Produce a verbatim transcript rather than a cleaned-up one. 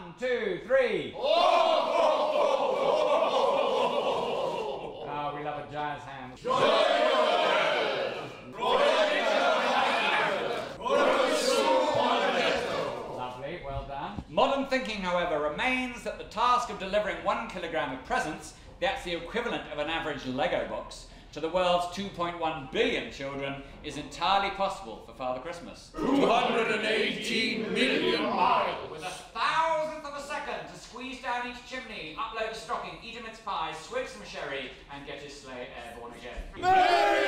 One, two, three. Oh, oh, oh, oh, we love a jazz hand. Lovely, well done. Modern thinking, however, remains that the task of delivering one kilogram of presents, that's the equivalent of an average Lego box, to the world's two point one billion children is entirely possible for Father Christmas. two hundred eighteen million miles. With a thousandth of a second to squeeze down each chimney, upload a stocking, eat a mince pie, swig some sherry, and get his sleigh airborne again. Merry